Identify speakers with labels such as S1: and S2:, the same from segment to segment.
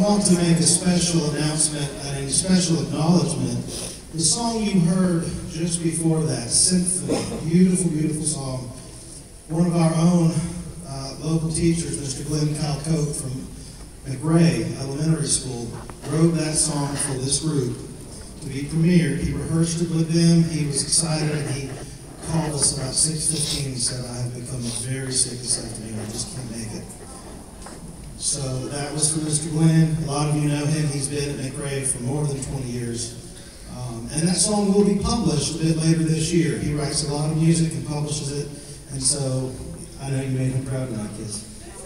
S1: want to make a special announcement and a special acknowledgement. The song you heard just before that, Symphony, beautiful, beautiful song. One of our own local teachers, Mr. Glenn Calcote from McRae Elementary School, wrote that song for this group to be premiered. He rehearsed it with them. He was excited, and he called us about 6:15 and said, "I have become very sick this afternoon. I just can't make it." So that was for Mr. Glenn. A lot of you know him. He's been at McRae for more than 20 years. And that song will be published a bit later this year. He writes a lot of music and publishes it. And so I know you made him proud tonight, kids.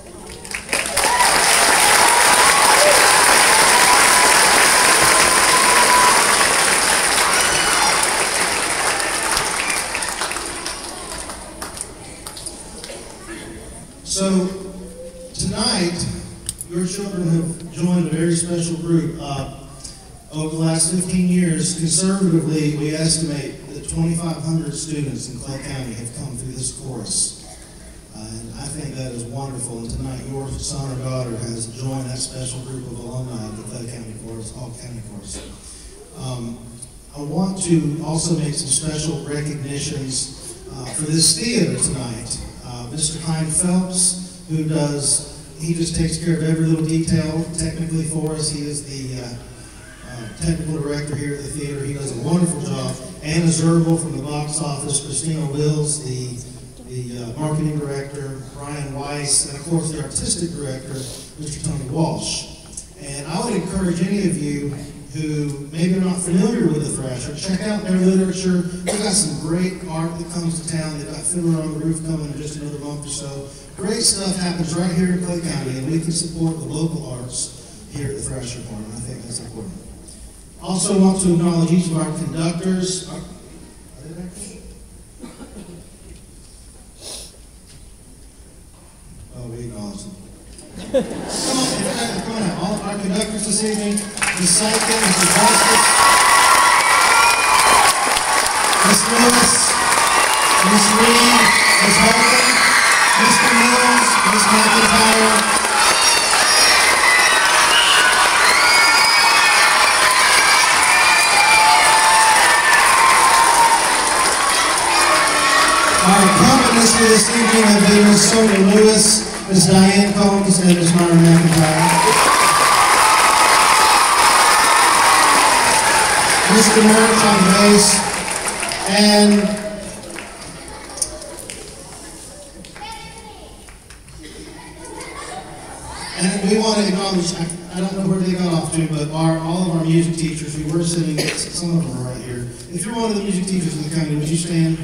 S1: So tonight, your children have joined a very special group. Over the last 15 years, conservatively, we estimate that 2,500 students in Clay County have come through this chorus. And I think that is wonderful. And tonight, your son or daughter has joined that special group of alumni of the Clay County Chorus, All County Chorus. I want to also make some special recognitions for this theater tonight. Mr. Hein Phelps, he just takes care of every little detail technically for us. He is the technical director here at the theater. He does a wonderful job. Anna Zerbel from the box office, Christina Wills, the marketing director, Brian Weiss, and of course the artistic director, Mr. Tony Walsh. And I would encourage any of you who maybe are not familiar with the Thrasher, check out their literature. They've got some great art that comes to town. They've got Fiddler on the Roof coming in just another month or so. Great stuff happens right here in Clay County, and we can support the local arts here at the Thrasher Farm. I think that's important. Also want to acknowledge each of our conductors. Oh, we acknowledge them. Come on out. All of our conductors this evening, Ms. Sykin, Mr. Justice, Ms. Lewis, Ms. Reed, Ms. Holden, Mr. Mills, Ms. McIntyre, our accompanist for this evening have been Ms. Sonia Lewis, Ms. Diane Combs, and Ms. Myra McIntyre. Mr. Mertz on bass, and we want to acknowledge, I don't know where they got off to, but all of our music teachers, we were sitting, some of them are right here. If you're one of the music teachers in the county, would you stand?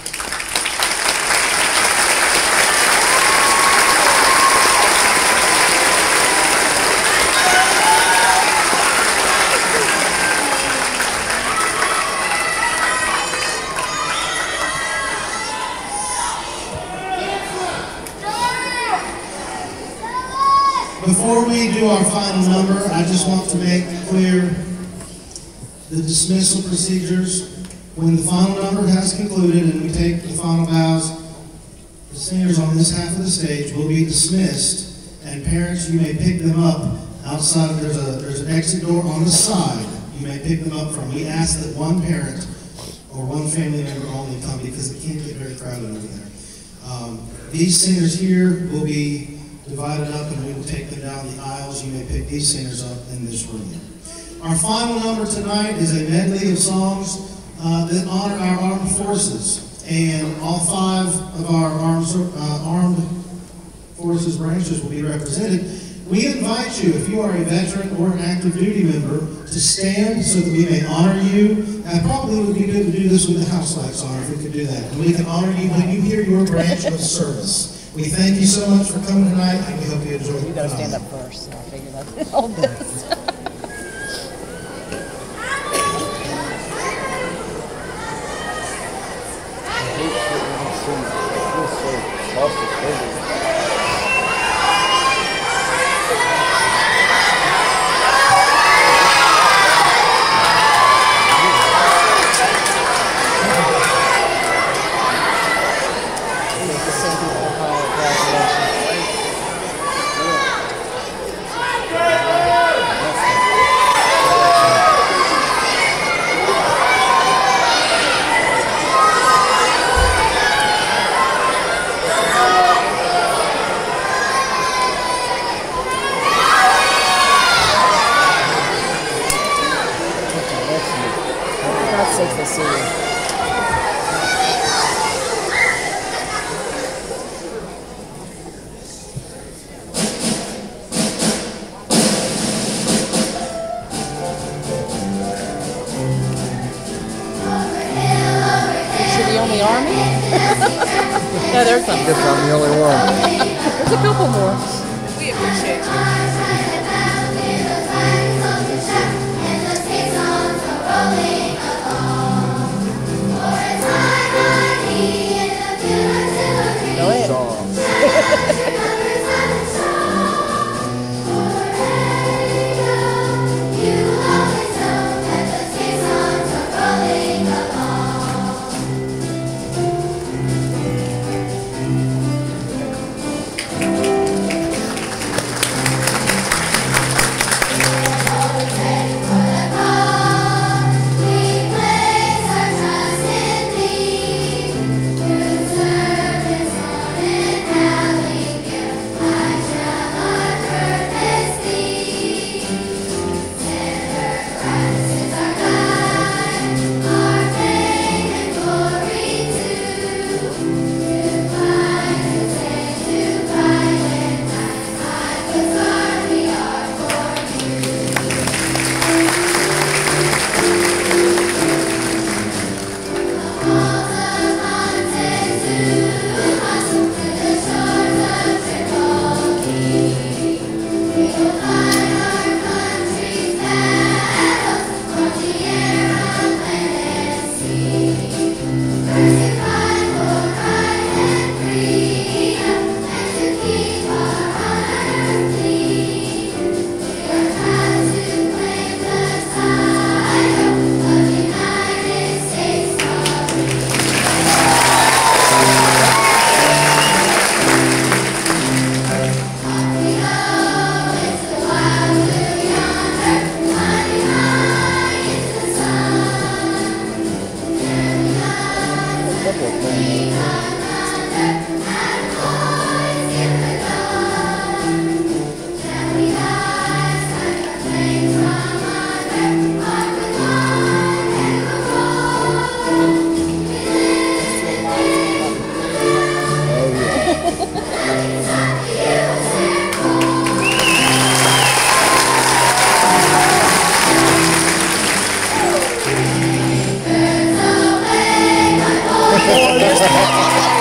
S1: Before we do our final number, I just want to make clear the dismissal procedures. When the final number has concluded and we take the final bows, the singers on this half of the stage will be dismissed, and parents, you may pick them up outside. There's an exit door on the side you may pick them up from. We ask that one parent or one family member only come because it can get very crowded over there. These singers here will be divided up and we will take them down the aisles. You may pick these singers up in this room. Our final number tonight is a medley of songs that honor our armed forces. And all 5 of our armed forces branches will be represented. We invite you, if you are a veteran or an active duty member, to stand so that we may honor you. Probably would be good to do this with the house lights on if we could do that. And we can honor you when you hear your branch of service. We thank you so much for coming tonight, and we hope you enjoy it.
S2: You gotta stand up first, so I'll figure that all this. the Army? No, there's some.
S3: Guess I'm the only one.
S2: There's a couple more.
S4: We appreciate you.
S2: Go ahead.
S3: Song.
S1: Oh,